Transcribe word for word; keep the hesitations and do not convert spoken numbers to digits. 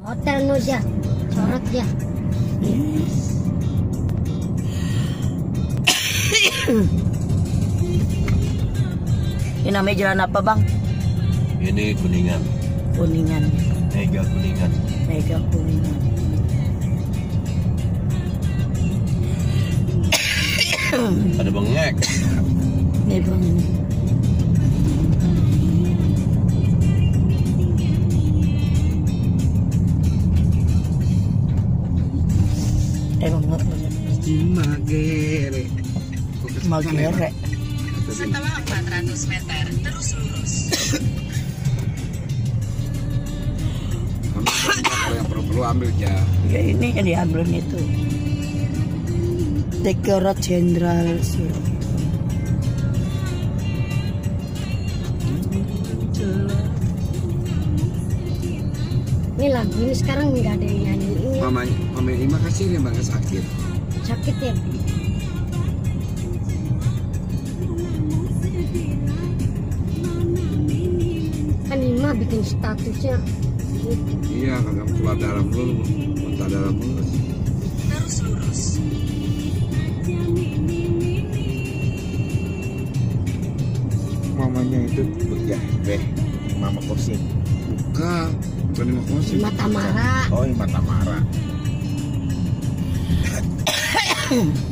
Hotel Noja, sorot ya. Ini namanya jalan apa, Bang? Ini Kuningan. Kuningan. Mega Kuningan. Mega Kuningan. Ada bengek. Nih, Bang, ini. Emang nggak banget. Magere. Magere. Setelah empat ratus meter, terus lurus. Kalau yang perlu-perlu ambil aja. Ya ini yang diambil itu. Dekorat Jenderal Surat. Ini lagu ini sekarang nggak ada yang nyanyi ini. Mama, mama Ima kasih dia bangga sakit. Sakit ya. Kan Ima bikin statusnya gitu. Iya, kagak keluar dalam dulu, muntah dalam dulu. Terus lurus. Mamanya itu ya, beh, mama Kosim. Bukan, bukan Ima Kosim. Mata Mara. Oh, Ima Tamara.